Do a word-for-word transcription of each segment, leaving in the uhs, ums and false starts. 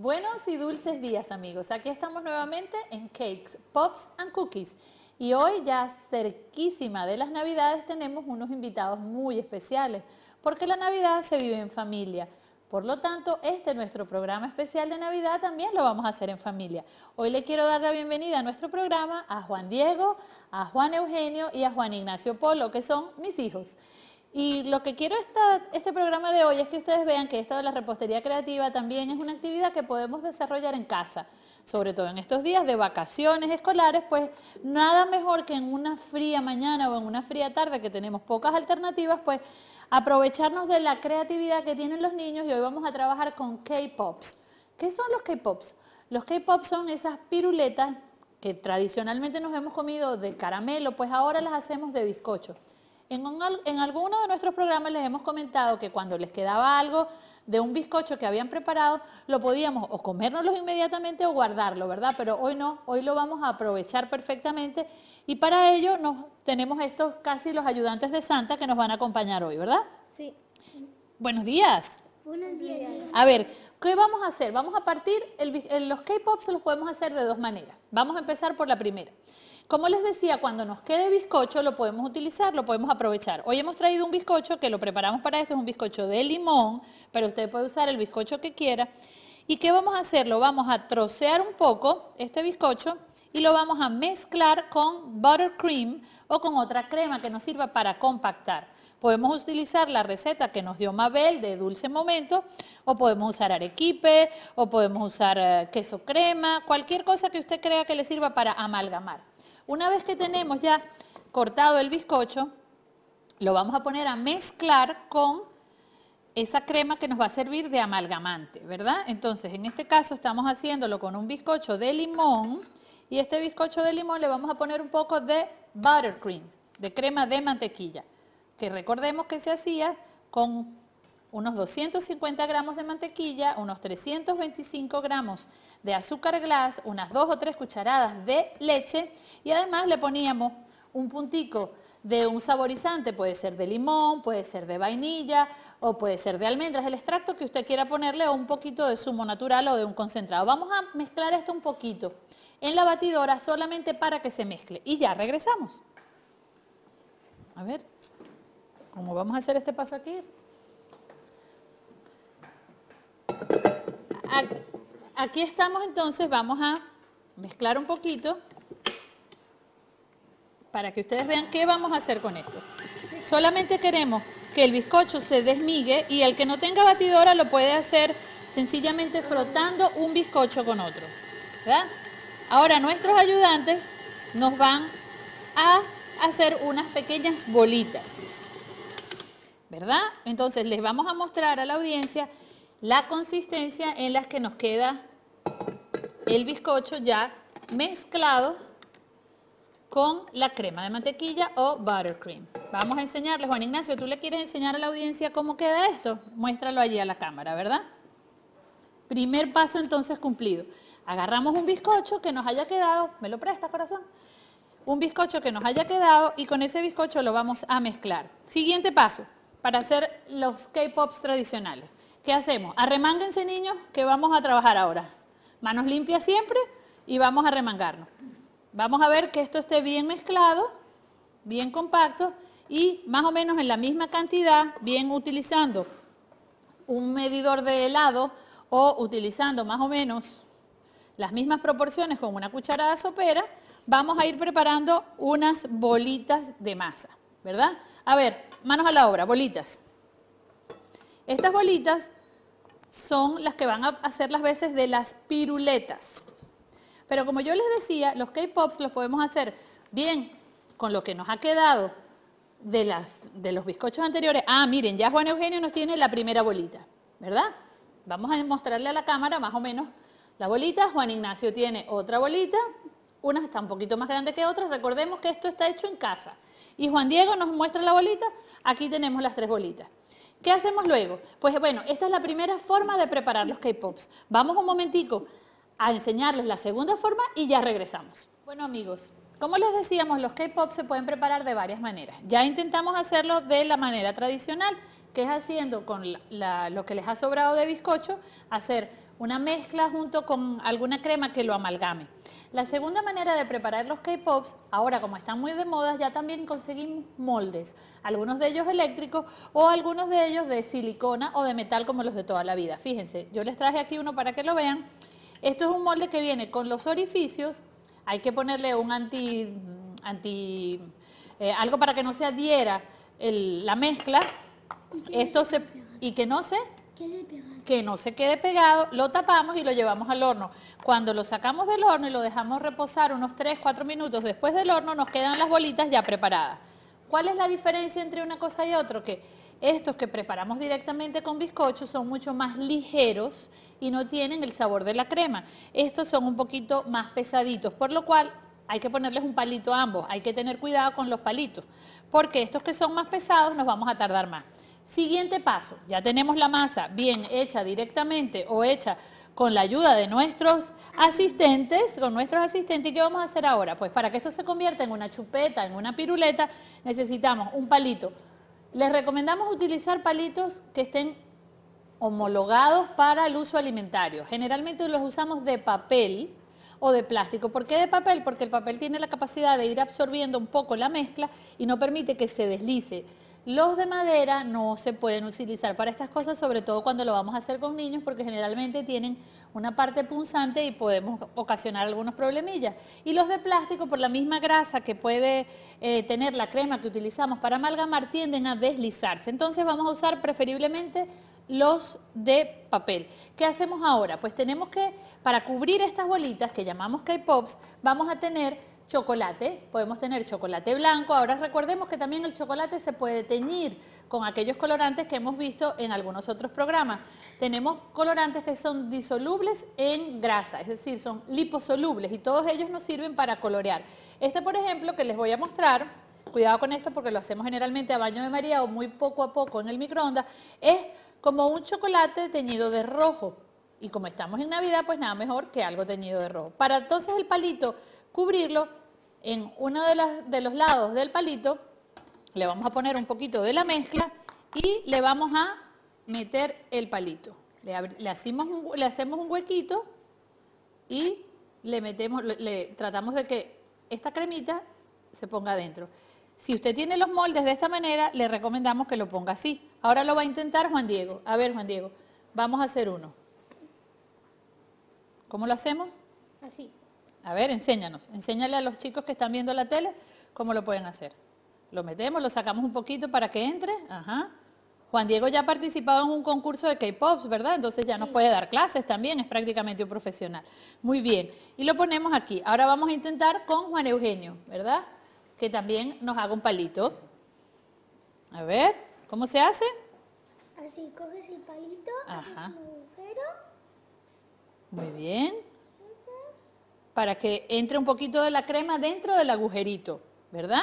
Buenos y dulces días, amigos. Aquí estamos nuevamente en Cakes, Pops and Cookies. Y hoy, ya cerquísima de las Navidades, tenemos unos invitados muy especiales, porque la Navidad se vive en familia. Por lo tanto, este nuestro programa especial de Navidad también lo vamos a hacer en familia. Hoy le quiero dar la bienvenida a nuestro programa a Juan Diego, a Juan Eugenio y a Juan Ignacio Polo, que son mis hijos. Y lo que quiero esta, este programa de hoy es que ustedes vean que esto de la repostería creativa también es una actividad que podemos desarrollar en casa, sobre todo en estos días de vacaciones escolares, pues nada mejor que en una fría mañana o en una fría tarde que tenemos pocas alternativas, pues aprovecharnos de la creatividad que tienen los niños. Y hoy vamos a trabajar con K-Pops. ¿Qué son los K-Pops? Los K-Pops son esas piruletas que tradicionalmente nos hemos comido de caramelo, pues ahora las hacemos de bizcocho. En, un, en alguno de nuestros programas les hemos comentado que cuando les quedaba algo de un bizcocho que habían preparado, lo podíamos o comérnoslo inmediatamente o guardarlo, ¿verdad? Pero hoy no, hoy lo vamos a aprovechar perfectamente y para ello nos, tenemos estos casi los ayudantes de Santa que nos van a acompañar hoy, ¿verdad? Sí. Buenos días. Buenos días. A ver, ¿qué vamos a hacer? Vamos a partir, el, el, los K-Pops los podemos hacer de dos maneras. Vamos a empezar por la primera. Como les decía, cuando nos quede bizcocho lo podemos utilizar, lo podemos aprovechar. Hoy hemos traído un bizcocho que lo preparamos para esto, es un bizcocho de limón, pero usted puede usar el bizcocho que quiera. ¿Y qué vamos a hacer? Lo vamos a trocear un poco, este bizcocho, y lo vamos a mezclar con buttercream o con otra crema que nos sirva para compactar. Podemos utilizar la receta que nos dio Mabel de Dulce Momento, o podemos usar arequipe, o podemos usar uh, queso crema, cualquier cosa que usted crea que le sirva para amalgamar. Una vez que tenemos ya cortado el bizcocho, lo vamos a poner a mezclar con esa crema que nos va a servir de amalgamante, ¿verdad? Entonces, en este caso estamos haciéndolo con un bizcocho de limón y este bizcocho de limón le vamos a poner un poco de buttercream, de crema de mantequilla, que recordemos que se hacía con unos doscientos cincuenta gramos de mantequilla, unos trescientos veinticinco gramos de azúcar glass, unas dos o tres cucharadas de leche y además le poníamos un puntico de un saborizante, puede ser de limón, puede ser de vainilla o puede ser de almendras, el extracto que usted quiera ponerle o un poquito de zumo natural o de un concentrado. Vamos a mezclar esto un poquito en la batidora solamente para que se mezcle y ya regresamos. A ver, ¿cómo vamos a hacer este paso aquí? Aquí estamos, entonces vamos a mezclar un poquito para que ustedes vean qué vamos a hacer con esto. Solamente queremos que el bizcocho se desmigue y el que no tenga batidora lo puede hacer sencillamente frotando un bizcocho con otro, ¿verdad? Ahora nuestros ayudantes nos van a hacer unas pequeñas bolitas, ¿verdad? Entonces les vamos a mostrar a la audiencia la consistencia en la que nos queda el bizcocho ya mezclado con la crema de mantequilla o buttercream. Vamos a enseñarles, Juan Ignacio, ¿tú le quieres enseñar a la audiencia cómo queda esto? Muéstralo allí a la cámara, ¿verdad? Primer paso entonces cumplido. Agarramos un bizcocho que nos haya quedado, ¿me lo prestas, corazón? Un bizcocho que nos haya quedado y con ese bizcocho lo vamos a mezclar. Siguiente paso para hacer los K-Pops tradicionales. ¿Qué hacemos? Arremánguense, niños, que vamos a trabajar ahora. Manos limpias siempre y vamos a remangarnos. Vamos a ver que esto esté bien mezclado, bien compacto y más o menos en la misma cantidad, bien utilizando un medidor de helado o utilizando más o menos las mismas proporciones con una cucharada sopera, vamos a ir preparando unas bolitas de masa, ¿verdad? A ver, manos a la obra, bolitas. Estas bolitas son las que van a hacer las veces de las piruletas. Pero como yo les decía, los K-Pops los podemos hacer bien con lo que nos ha quedado de, las, de los bizcochos anteriores. Ah, miren, ya Juan Eugenio nos tiene la primera bolita, ¿verdad? Vamos a mostrarle a la cámara más o menos la bolita. Juan Ignacio tiene otra bolita, una está un poquito más grande que otra. Recordemos que esto está hecho en casa. Y Juan Diego nos muestra la bolita, aquí tenemos las tres bolitas. ¿Qué hacemos luego? Pues bueno, esta es la primera forma de preparar los K-Pops. Vamos un momentico a enseñarles la segunda forma y ya regresamos. Bueno, amigos, como les decíamos, los K-Pops se pueden preparar de varias maneras. Ya intentamos hacerlo de la manera tradicional, que es haciendo con la, la, lo que les ha sobrado de bizcocho, hacer una mezcla junto con alguna crema que lo amalgame. La segunda manera de preparar los K-Pops, ahora como están muy de moda, ya también conseguimos moldes, algunos de ellos eléctricos o algunos de ellos de silicona o de metal como los de toda la vida. Fíjense, yo les traje aquí uno para que lo vean. Esto es un molde que viene con los orificios, hay que ponerle un anti, anti eh, algo para que no se adhiera el, la mezcla, esto se, y que no se... que no se quede pegado, lo tapamos y lo llevamos al horno. Cuando lo sacamos del horno y lo dejamos reposar unos tres, cuatro minutos después del horno, nos quedan las bolitas ya preparadas. ¿Cuál es la diferencia entre una cosa y otra? Que estos que preparamos directamente con bizcocho son mucho más ligeros y no tienen el sabor de la crema. Estos son un poquito más pesaditos, por lo cual hay que ponerles un palito a ambos. Hay que tener cuidado con los palitos, porque estos que son más pesados nos vamos a tardar más. Siguiente paso, ya tenemos la masa bien hecha directamente o hecha con la ayuda de nuestros asistentes, con nuestros asistentes. ¿Y qué vamos a hacer ahora? Pues para que esto se convierta en una chupeta, en una piruleta, necesitamos un palito. Les recomendamos utilizar palitos que estén homologados para el uso alimentario. Generalmente los usamos de papel o de plástico. ¿Por qué de papel? Porque el papel tiene la capacidad de ir absorbiendo un poco la mezcla y no permite que se deslice. Los de madera no se pueden utilizar para estas cosas, sobre todo cuando lo vamos a hacer con niños, porque generalmente tienen una parte punzante y podemos ocasionar algunos problemillas. Y los de plástico, por la misma grasa que puede eh, tener la crema que utilizamos para amalgamar, tienden a deslizarse. Entonces vamos a usar preferiblemente los de papel. ¿Qué hacemos ahora? Pues tenemos que, para cubrir estas bolitas que llamamos K-Pops, vamos a tener chocolate, podemos tener chocolate blanco. Ahora recordemos que también el chocolate se puede teñir con aquellos colorantes que hemos visto en algunos otros programas. Tenemos colorantes que son disolubles en grasa, es decir, son liposolubles y todos ellos nos sirven para colorear. Este, por ejemplo, que les voy a mostrar, cuidado con esto porque lo hacemos generalmente a baño de María o muy poco a poco en el microondas, es como un chocolate teñido de rojo. Y como estamos en Navidad, pues nada mejor que algo teñido de rojo. Para entonces el palito cubrirlo, en uno de, las, de los lados del palito le vamos a poner un poquito de la mezcla y le vamos a meter el palito. Le, le, hacemos, un, le hacemos un huequito y le metemos, le, le tratamos de que esta cremita se ponga adentro. Si usted tiene los moldes de esta manera, le recomendamos que lo ponga así. Ahora lo va a intentar Juan Diego. A ver, Juan Diego, vamos a hacer uno. ¿Cómo lo hacemos? Así. A ver, enséñanos. Enséñale a los chicos que están viendo la tele cómo lo pueden hacer. Lo metemos, lo sacamos un poquito para que entre. Ajá. Juan Diego ya ha participado en un concurso de K-Pops, ¿verdad? Entonces ya nos puede dar clases también, es prácticamente un profesional. Muy bien. Y lo ponemos aquí. Ahora vamos a intentar con Juan Eugenio, ¿verdad? Que también nos haga un palito. A ver, ¿cómo se hace? Así, coges el palito, Ajá. haces un agujero. Muy bien. Para que entre un poquito de la crema dentro del agujerito, ¿verdad?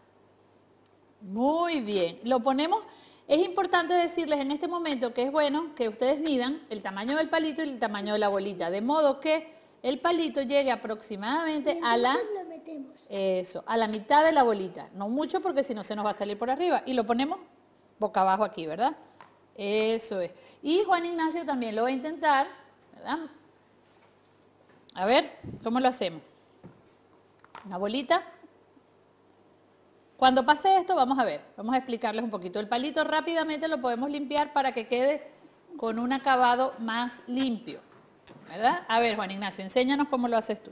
Muy bien. Lo ponemos, es importante decirles en este momento que es bueno que ustedes midan el tamaño del palito y el tamaño de la bolita, de modo que el palito llegue aproximadamente a la, Lo metemos. eso, a la mitad de la bolita. No mucho porque si no se nos va a salir por arriba. Y lo ponemos boca abajo aquí, ¿verdad? Eso es. Y Juan Ignacio también lo va a intentar, ¿verdad? A ver, ¿cómo lo hacemos? Una bolita. Cuando pase esto, vamos a ver, vamos a explicarles un poquito. El palito rápidamente lo podemos limpiar para que quede con un acabado más limpio, ¿verdad? A ver, Juan Ignacio, enséñanos cómo lo haces tú.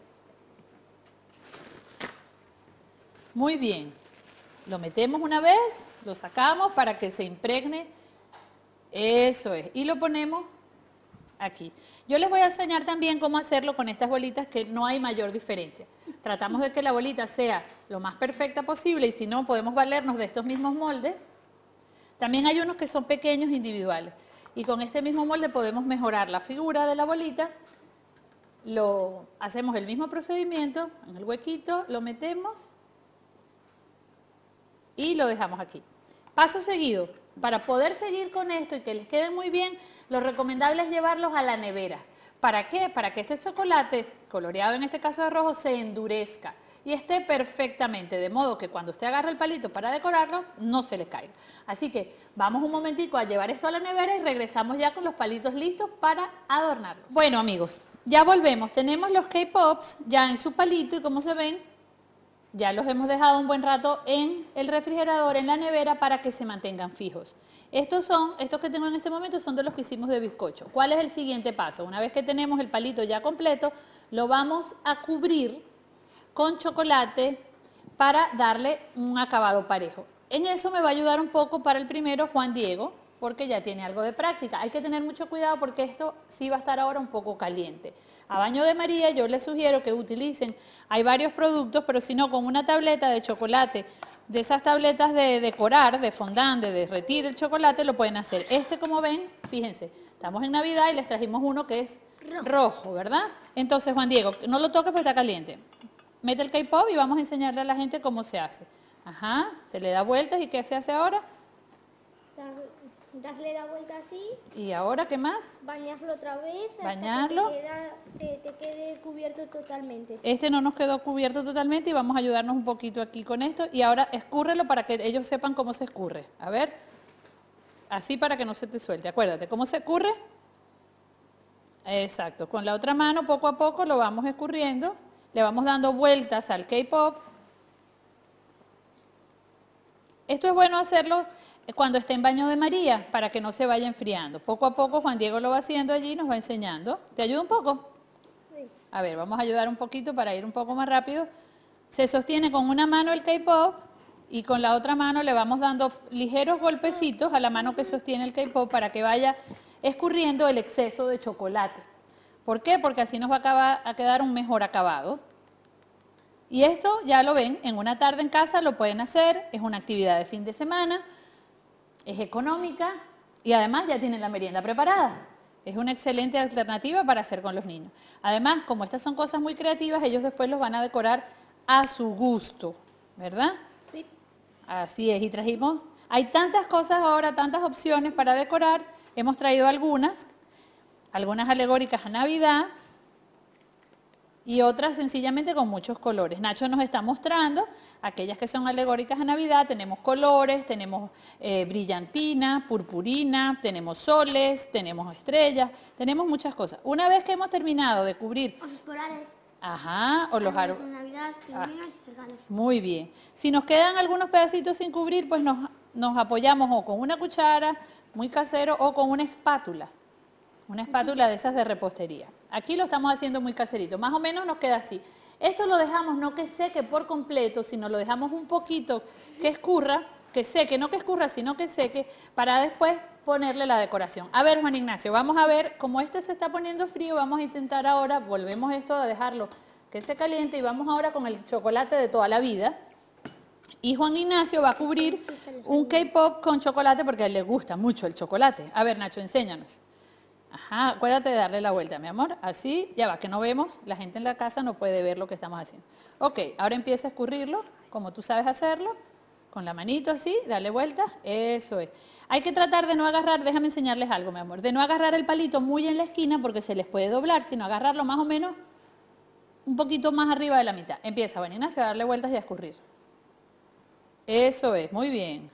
Muy bien. Lo metemos una vez, lo sacamos para que se impregne. Eso es. Y lo ponemos aquí. Yo les voy a enseñar también cómo hacerlo con estas bolitas que no hay mayor diferencia. Tratamos de que la bolita sea lo más perfecta posible y si no podemos valernos de estos mismos moldes. También hay unos que son pequeños individuales y con este mismo molde podemos mejorar la figura de la bolita. Lo hacemos el mismo procedimiento, en el huequito lo metemos y lo dejamos aquí. Paso seguido, para poder seguir con esto y que les quede muy bien, lo recomendable es llevarlos a la nevera. ¿Para qué? Para que este chocolate, coloreado en este caso de rojo, se endurezca. y esté perfectamente, de modo que cuando usted agarre el palito para decorarlo, no se le caiga. Así que vamos un momentico a llevar esto a la nevera y regresamos ya con los palitos listos para adornarlos. Bueno, amigos, ya volvemos. Tenemos los K-Pops ya en su palito y como se ven, ya los hemos dejado un buen rato en el refrigerador, en la nevera, para que se mantengan fijos. Estos son, estos que tengo en este momento son de los que hicimos de bizcocho. ¿Cuál es el siguiente paso? Una vez que tenemos el palito ya completo, lo vamos a cubrir con chocolate para darle un acabado parejo. En eso me va a ayudar un poco para el primero Juan Diego, porque ya tiene algo de práctica. Hay que tener mucho cuidado porque esto sí va a estar ahora un poco caliente. A baño de María yo les sugiero que utilicen, hay varios productos, pero si no, con una tableta de chocolate, de esas tabletas de decorar, de fondant, de derretir el chocolate, lo pueden hacer. Este, como ven, fíjense, estamos en Navidad y les trajimos uno que es rojo, rojo ¿verdad? Entonces, Juan Diego, no lo toques porque está caliente. Mete el K-Pop y vamos a enseñarle a la gente cómo se hace. Ajá, se le da vueltas y ¿qué se hace ahora? Dar, darle la vuelta así. ¿Y ahora qué más? Bañarlo otra vez. Bañarlo. Hasta que te, queda, te, te quede cubierto totalmente. Este no nos quedó cubierto totalmente y vamos a ayudarnos un poquito aquí con esto. Y ahora escúrrelo para que ellos sepan cómo se escurre. A ver, así para que no se te suelte. Acuérdate, ¿cómo se escurre? Exacto, con la otra mano poco a poco lo vamos escurriendo. Le vamos dando vueltas al K-Pop. Esto es bueno hacerlo cuando esté en baño de María, para que no se vaya enfriando. Poco a poco Juan Diego lo va haciendo allí y nos va enseñando. ¿Te ayuda un poco? Sí. A ver, vamos a ayudar un poquito para ir un poco más rápido. Se sostiene con una mano el K-Pop y con la otra mano le vamos dando ligeros golpecitos a la mano que sostiene el K-Pop para que vaya escurriendo el exceso de chocolate. ¿Por qué? Porque así nos va a, acabar, a quedar un mejor acabado. Y esto ya lo ven, en una tarde en casa lo pueden hacer, es una actividad de fin de semana, es económica y además ya tienen la merienda preparada. Es una excelente alternativa para hacer con los niños. Además, como estas son cosas muy creativas, ellos después los van a decorar a su gusto, ¿verdad? Sí. Así es, y trajimos, hay tantas cosas ahora, tantas opciones para decorar, hemos traído algunas, algunas alegóricas a Navidad, y otras sencillamente con muchos colores. Nacho nos está mostrando aquellas que son alegóricas a Navidad. Tenemos colores, tenemos eh, brillantina, purpurina, tenemos soles, tenemos estrellas, tenemos muchas cosas. Una vez que hemos terminado de cubrir... Los florales. Ajá, o los árboles de Navidad, ah, y regalos. muy bien. Si nos quedan algunos pedacitos sin cubrir, pues nos, nos apoyamos o con una cuchara, muy casero, o con una espátula. Una espátula de esas de repostería. Aquí lo estamos haciendo muy caserito. Más o menos nos queda así. Esto lo dejamos no que seque por completo, sino lo dejamos un poquito que escurra, que seque, no que escurra, sino que seque, para después ponerle la decoración. A ver, Juan Ignacio, vamos a ver, como este se está poniendo frío, vamos a intentar ahora, volvemos esto a dejarlo que se caliente y vamos ahora con el chocolate de toda la vida. Y Juan Ignacio va a cubrir un K-Pop con chocolate porque a él le gusta mucho el chocolate. A ver, Nacho, enséñanos. Ajá, acuérdate de darle la vuelta, mi amor. Así, ya va, que no vemos, la gente en la casa no puede ver lo que estamos haciendo. Ok, ahora empieza a escurrirlo, como tú sabes hacerlo, con la manito así, darle vuelta, eso es. Hay que tratar de no agarrar, déjame enseñarles algo, mi amor, de no agarrar el palito muy en la esquina porque se les puede doblar, sino agarrarlo más o menos un poquito más arriba de la mitad. Empieza, Juan Ignacio, a darle vueltas y a escurrir. Eso es, muy bien.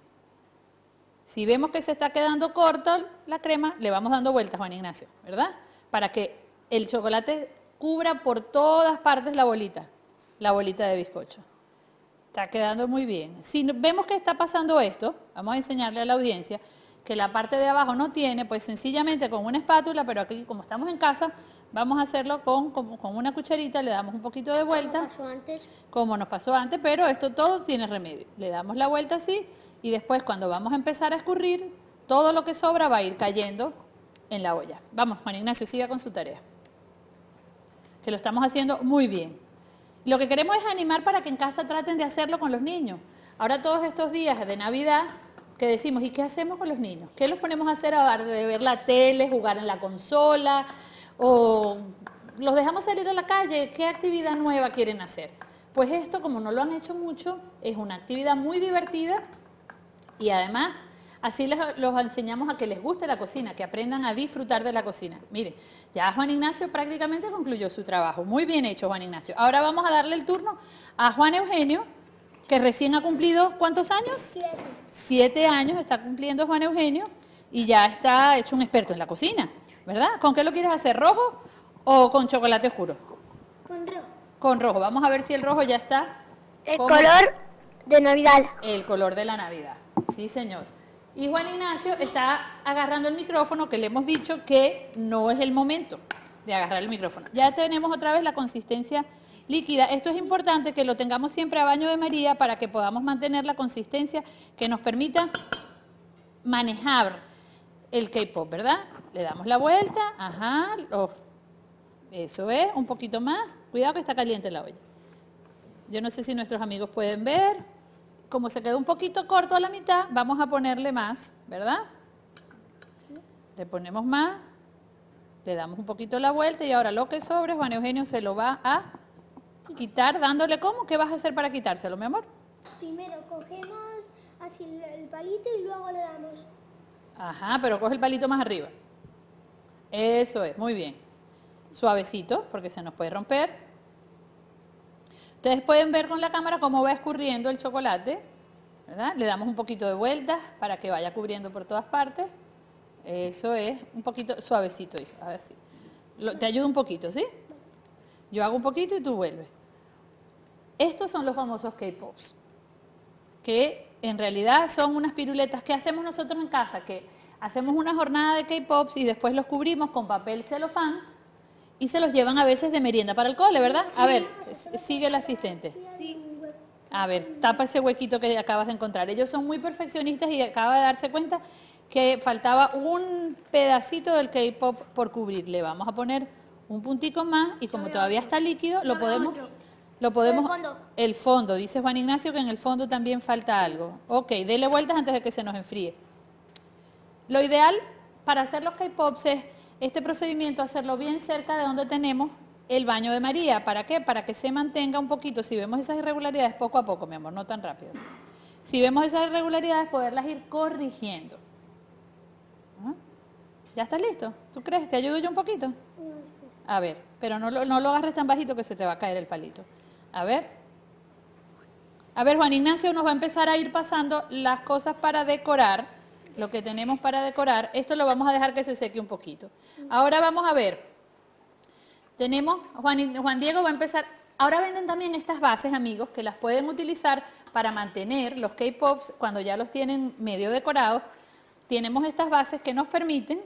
Si vemos que se está quedando corto la crema, le vamos dando vueltas, Juan Ignacio, ¿verdad? Para que el chocolate cubra por todas partes la bolita, la bolita de bizcocho. Está quedando muy bien. Si vemos que está pasando esto, vamos a enseñarle a la audiencia que la parte de abajo no tiene, pues sencillamente con una espátula, pero aquí como estamos en casa, vamos a hacerlo con, con, con una cucharita, le damos un poquito de vuelta. Como pasó antes. Como nos pasó antes, pero esto todo tiene remedio. Le damos la vuelta así. Y después cuando vamos a empezar a escurrir, todo lo que sobra va a ir cayendo en la olla. Vamos, Juan Ignacio, siga con su tarea. Que lo estamos haciendo muy bien. Lo que queremos es animar para que en casa traten de hacerlo con los niños. Ahora todos estos días de Navidad que decimos, ¿y qué hacemos con los niños? ¿Qué los ponemos a hacer? A de ver la tele, jugar en la consola, o los dejamos salir a la calle. ¿Qué actividad nueva quieren hacer? Pues esto, como no lo han hecho mucho, es una actividad muy divertida. Y además, Así les, los enseñamos a que les guste la cocina, que aprendan a disfrutar de la cocina. Miren, ya Juan Ignacio prácticamente concluyó su trabajo. Muy bien hecho, Juan Ignacio. Ahora vamos a darle el turno a Juan Eugenio, que recién ha cumplido, ¿cuántos años? Siete. Siete años está cumpliendo Juan Eugenio y ya está hecho un experto en la cocina, ¿verdad? ¿Con qué lo quieres hacer, rojo o con chocolate oscuro? Con rojo. Con rojo. Vamos a ver si el rojo ya está. El como color de Navidad. el color de la Navidad. Sí, señor. Y Juan Ignacio está agarrando el micrófono, que le hemos dicho que no es el momento de agarrar el micrófono. Ya tenemos otra vez la consistencia líquida. Esto es importante que lo tengamos siempre a baño de María para que podamos mantener la consistencia que nos permita manejar el K-pop, ¿verdad? Le damos la vuelta, ajá, lo, eso es, un poquito más. Cuidado que está caliente la olla. Yo no sé si nuestros amigos pueden ver. Como se quedó un poquito corto a la mitad, vamos a ponerle más, ¿verdad? Sí. Le ponemos más, le damos un poquito la vuelta y ahora lo que sobre, Juan Eugenio se lo va a quitar dándole ¿cómo? ¿Qué vas a hacer para quitárselo, mi amor? Primero cogemos así el, el palito y luego le damos. Ajá, pero coge el palito más arriba. Eso es, muy bien. Suavecito, porque se nos puede romper. Ustedes pueden ver con la cámara cómo va escurriendo el chocolate, ¿verdad? Le damos un poquito de vueltas para que vaya cubriendo por todas partes. Eso es, un poquito suavecito, hijo, a ver si. Lo, te ayudo un poquito, ¿sí? Yo hago un poquito y tú vuelves. Estos son los famosos K-Pops, que en realidad son unas piruletas que hacemos nosotros en casa, que hacemos una jornada de K-Pops y después los cubrimos con papel celofán y se los llevan a veces de merienda para el cole, ¿verdad? A ver, sigue el asistente. Sí. A ver, tapa ese huequito que acabas de encontrar. Ellos son muy perfeccionistas y acaba de darse cuenta que faltaba un pedacito del K-pop por cubrir. Le vamos a poner un puntico más y como todavía está líquido, lo podemos, lo podemos, El fondo. el fondo. Dice Juan Ignacio que en el fondo también falta algo. Ok, dele vueltas antes de que se nos enfríe. Lo ideal para hacer los K-pops es este procedimiento, hacerlo bien cerca de donde tenemos el baño de María. ¿Para qué? Para que se mantenga un poquito. Si vemos esas irregularidades, poco a poco, mi amor, no tan rápido. Si vemos esas irregularidades, poderlas ir corrigiendo. ¿Ah? ¿Ya estás listo? ¿Tú crees? ¿Te ayudo yo un poquito? A ver, pero no lo, no lo agarres tan bajito que se te va a caer el palito. A ver. A ver, Juan Ignacio nos va a empezar a ir pasando las cosas para decorar, lo que tenemos para decorar. Esto lo vamos a dejar que se seque un poquito. Ahora vamos a ver. Tenemos, Juan, Juan Diego va a empezar, ahora venden también estas bases, amigos, que las pueden utilizar para mantener los K-Pops cuando ya los tienen medio decorados. Tenemos estas bases que nos permiten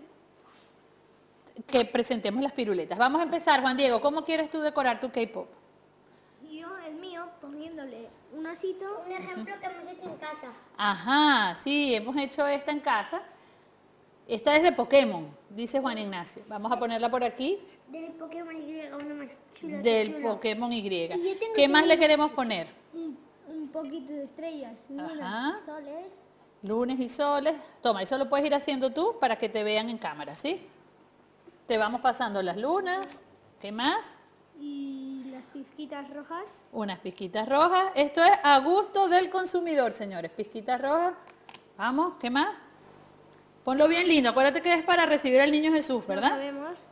que presentemos las piruletas. Vamos a empezar, Juan Diego, ¿cómo quieres tú decorar tu K-Pop? Yo, el mío, poniéndole un osito. Un ejemplo que hemos hecho en casa. Ajá, sí, hemos hecho esta en casa. Esta es de Pokémon, dice Juan Ignacio. Vamos a ponerla por aquí. Del Pokémon Y, una más chula. Del chula. Pokémon Y. Y yo tengo ¿Qué más le también queremos poner? Un, un poquito de estrellas, Ajá. lunas, soles. Lunes y soles. Toma, eso lo puedes ir haciendo tú para que te vean en cámara, ¿sí? Te vamos pasando las lunas. ¿Qué más? Y las pizquitas rojas. Unas pizquitas rojas. Esto es a gusto del consumidor, señores. Pizquitas rojas. Vamos, ¿qué más? Ponlo bien lindo. Acuérdate que es para recibir al niño Jesús, No ¿verdad? sabemos.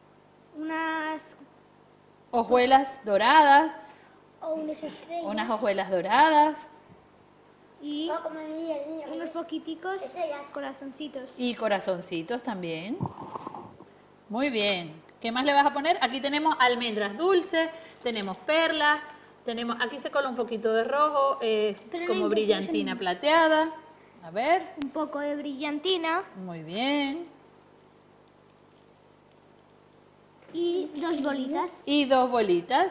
Unas. Hojuelas doradas. O unas estrellas. Unas hojuelas doradas. Y unos poquiticos corazoncitos. Y corazoncitos también. Muy bien. ¿Qué más le vas a poner? Aquí tenemos almendras dulces, tenemos perlas, tenemos, aquí se cola un poquito de rojo, eh, Pero como no brillantina importa. plateada. A ver, Un poco de brillantina. muy bien. Y dos bolitas. Y dos bolitas.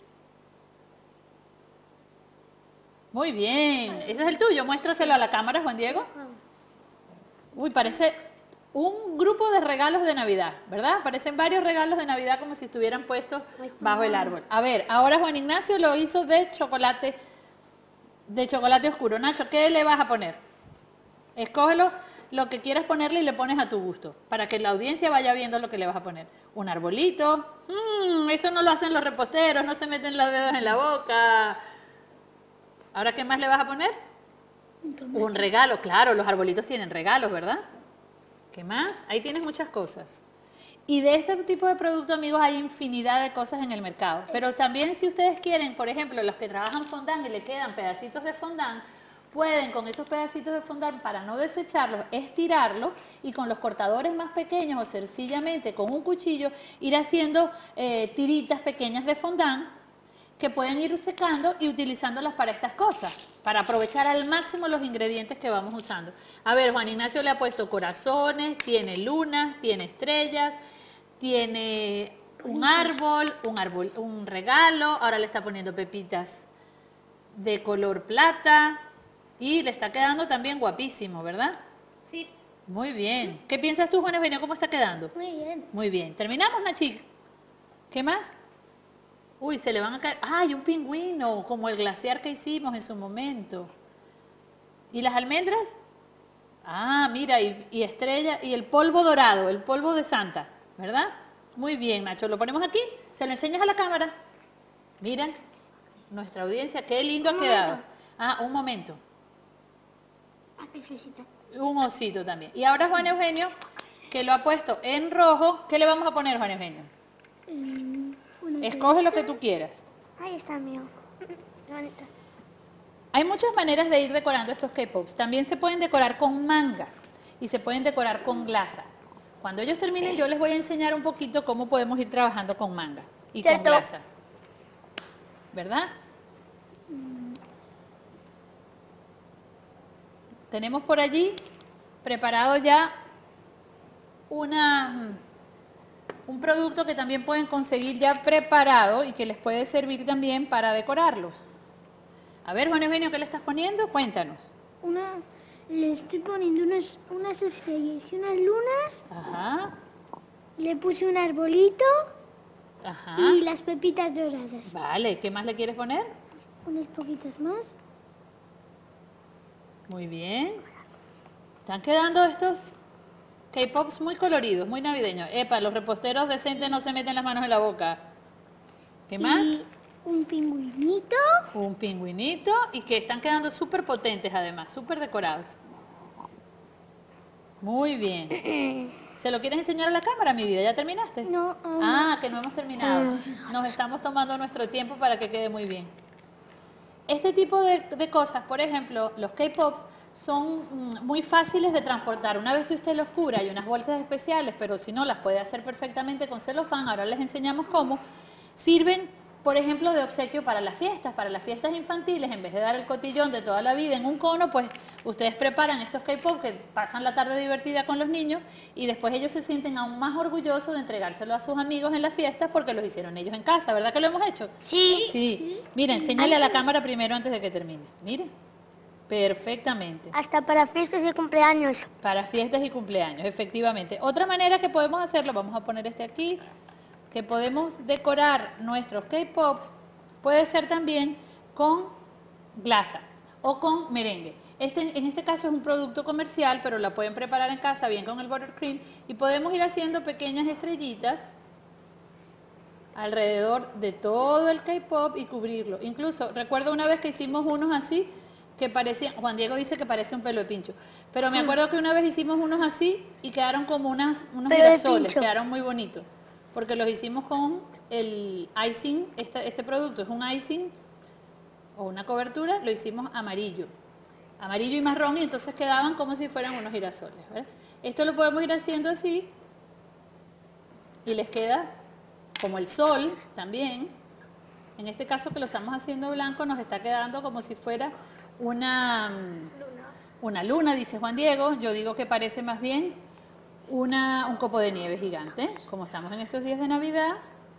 Muy bien. Ese es el tuyo. Muéstraselo a la cámara, Juan Diego. Uy, parece un grupo de regalos de Navidad, ¿verdad? Parecen varios regalos de Navidad como si estuvieran puestos bajo el árbol. A ver, ahora Juan Ignacio lo hizo de chocolate, de chocolate oscuro. Nacho, ¿qué le vas a poner? Escógelo lo que quieras ponerle y le pones a tu gusto, para que la audiencia vaya viendo lo que le vas a poner. Un arbolito. Mm, eso no lo hacen los reposteros, no se meten los dedos en la boca. ¿Ahora qué más le vas a poner? Un regalo, claro, los arbolitos tienen regalos, ¿verdad? ¿Qué más? Ahí tienes muchas cosas. Y de este tipo de producto, amigos, hay infinidad de cosas en el mercado. Pero también si ustedes quieren, por ejemplo, los que trabajan fondant y le quedan pedacitos de fondant, pueden con esos pedacitos de fondant, para no desecharlos, estirarlos y con los cortadores más pequeños o sencillamente con un cuchillo ir haciendo eh, tiritas pequeñas de fondant que pueden ir secando y utilizándolas para estas cosas, para aprovechar al máximo los ingredientes que vamos usando. A ver, Juan Ignacio le ha puesto corazones, tiene lunas, tiene estrellas, tiene un árbol, un árbol, un regalo, ahora le está poniendo pepitas de color plata y le está quedando también guapísimo, ¿verdad? Sí. Muy bien. ¿Qué piensas tú, Juan Eugenio? ¿Cómo está quedando? Muy bien. Muy bien. ¿Terminamos, Nachi? ¿Qué más? Uy, se le van a caer. ¡Ay, un pingüino! Como el glaciar que hicimos en su momento. ¿Y las almendras? Ah, mira, y, y estrella, y el polvo dorado, el polvo de Santa, ¿verdad? Muy bien, Nacho. ¿Lo ponemos aquí? ¿Se lo enseñas a la cámara? Miren, nuestra audiencia, qué lindo ha quedado. Ah, un momento. Un osito también. Y ahora Juan Eugenio, que lo ha puesto en rojo, ¿qué le vamos a poner, Juan Eugenio? Mm, Escoge lo que tú quieras. Ahí está mío. Hay muchas maneras de ir decorando estos K-Pops. También se pueden decorar con manga y se pueden decorar con glasa. Cuando ellos terminen, yo les voy a enseñar un poquito cómo podemos ir trabajando con manga y con glasa. ¿Verdad? Tenemos por allí preparado ya una, un producto que también pueden conseguir ya preparado y que les puede servir también para decorarlos. A ver, Juan Eugenio, ¿qué le estás poniendo? Cuéntanos. Una, le estoy poniendo unas, unas estrellas y unas lunas. Ajá. Le puse un arbolito. Ajá. Y las pepitas doradas. Vale, ¿qué más le quieres poner? Unas poquitas más. Muy bien. Están quedando estos K-Pops muy coloridos, muy navideños. Epa, los reposteros decentes no se meten las manos en la boca. ¿Qué más? Y un pingüinito. Un pingüinito y que están quedando súper potentes además, súper decorados. Muy bien. ¿Se lo quieres enseñar a la cámara, mi vida? ¿Ya terminaste? No. Um, ah, que no hemos terminado. Nos estamos tomando nuestro tiempo para que quede muy bien. Este tipo de, de cosas, por ejemplo, los K-Pops son mm, muy fáciles de transportar. Una vez que usted los cubra, hay unas bolsas especiales, pero si no, las puede hacer perfectamente con celofán. Ahora les enseñamos cómo. Sirven, por ejemplo, de obsequio para las fiestas, para las fiestas infantiles. En vez de dar el cotillón de toda la vida en un cono, pues ustedes preparan estos K-Pop que pasan la tarde divertida con los niños y después ellos se sienten aún más orgullosos de entregárselo a sus amigos en las fiestas porque los hicieron ellos en casa. ¿Verdad que lo hemos hecho? Sí. Sí. sí. Miren, enséñale a la cámara primero antes de que termine. Miren. Perfectamente. Hasta para fiestas y cumpleaños. Para fiestas y cumpleaños, efectivamente. Otra manera que podemos hacerlo, vamos a poner este aquí, que podemos decorar nuestros K-Pops, puede ser también con glasa o con merengue. Este, en este caso es un producto comercial, pero la pueden preparar en casa bien con el buttercream y podemos ir haciendo pequeñas estrellitas alrededor de todo el K-Pop y cubrirlo. Incluso, recuerdo una vez que hicimos unos así, que parecían, Juan Diego dice que parece un pelo de pincho, pero me acuerdo que una vez hicimos unos así y quedaron como unas, unos girasoles, quedaron muy bonitos, porque los hicimos con el icing, este, este producto es un icing o una cobertura, lo hicimos amarillo, amarillo y marrón y entonces quedaban como si fueran unos girasoles, ¿verdad? Esto lo podemos ir haciendo así y les queda como el sol también. En este caso que lo estamos haciendo blanco nos está quedando como si fuera una luna, una luna dice Juan Diego. Yo digo que parece más bien una, un copo de nieve gigante, como estamos en estos días de Navidad.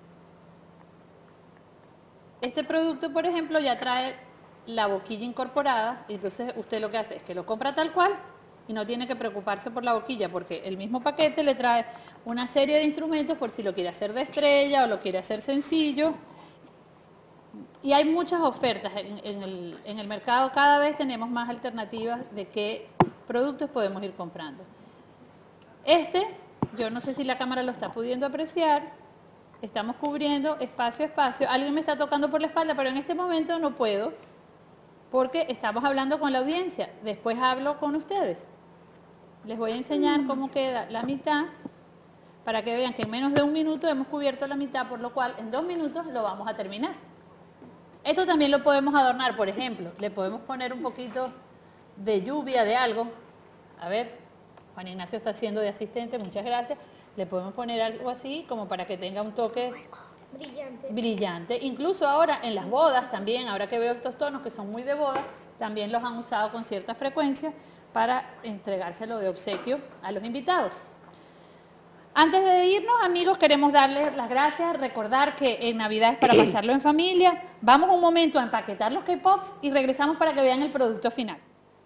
Este producto, por ejemplo, ya trae la boquilla incorporada, y entonces usted lo que hace es que lo compra tal cual y no tiene que preocuparse por la boquilla, porque el mismo paquete le trae una serie de instrumentos por si lo quiere hacer de estrella o lo quiere hacer sencillo. Y hay muchas ofertas en, en, el, en el mercado, cada vez tenemos más alternativas de qué productos podemos ir comprando. Este, yo no sé si la cámara lo está pudiendo apreciar, estamos cubriendo espacio a espacio, alguien me está tocando por la espalda, pero en este momento no puedo, porque estamos hablando con la audiencia. Después hablo con ustedes. Les voy a enseñar cómo queda la mitad, para que vean que en menos de un minuto hemos cubierto la mitad, por lo cual en dos minutos lo vamos a terminar. Esto también lo podemos adornar, por ejemplo, le podemos poner un poquito de lluvia de algo. A ver, Juan Ignacio está haciendo de asistente, muchas gracias. Le podemos poner algo así, como para que tenga un toque Brillante. brillante. Incluso ahora en las bodas también, ahora que veo estos tonos que son muy de boda, también los han usado con cierta frecuencia para entregárselo de obsequio a los invitados. Antes de irnos, amigos, queremos darles las gracias, recordar que en Navidad es para pasarlo en familia. Vamos un momento a empaquetar los K-Pops y regresamos para que vean el producto final.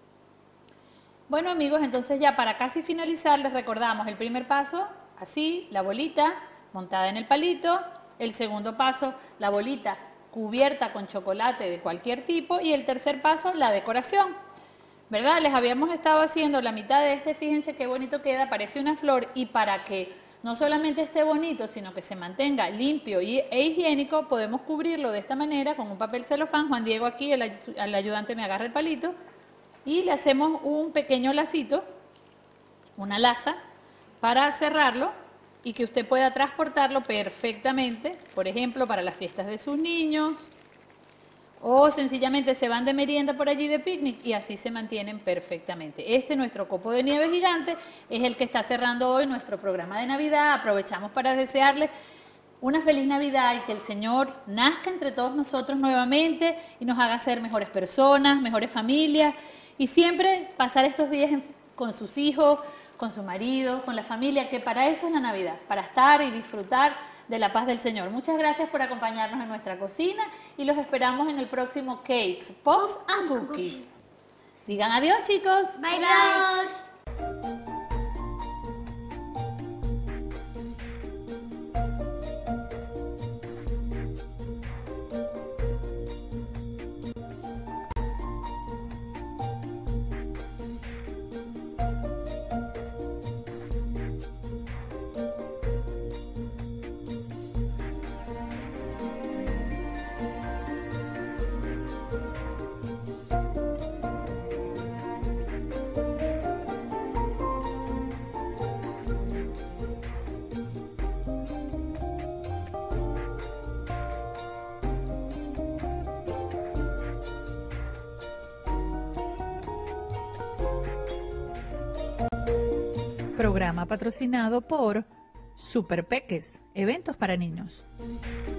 Bueno, amigos, entonces ya para casi finalizar les recordamos el primer paso, así, la bolita montada en el palito. El segundo paso, la bolita cubierta con chocolate de cualquier tipo. Y el tercer paso, la decoración. ¿Verdad? Les habíamos estado haciendo la mitad de este, fíjense qué bonito queda, parece una flor, y para que no solamente esté bonito, sino que se mantenga limpio y, e higiénico, podemos cubrirlo de esta manera con un papel celofán. Juan Diego aquí, el, el ayudante, me agarra el palito, y le hacemos un pequeño lacito, una laza, para cerrarlo y que usted pueda transportarlo perfectamente, por ejemplo, para las fiestas de sus niños, o sencillamente se van de merienda por allí de picnic y así se mantienen perfectamente. Este, nuestro copo de nieve gigante, es el que está cerrando hoy nuestro programa de Navidad. Aprovechamos para desearles una feliz Navidad y que el Señor nazca entre todos nosotros nuevamente y nos haga ser mejores personas, mejores familias, y siempre pasar estos días en, con sus hijos, con su marido, con la familia, que para eso es la Navidad, para estar y disfrutar de la paz del Señor. Muchas gracias por acompañarnos en nuestra cocina y los esperamos en el próximo Cakes, Pops and Cookies. Digan adiós, chicos. Bye, bye. Programa patrocinado por Super Peques, eventos para niños.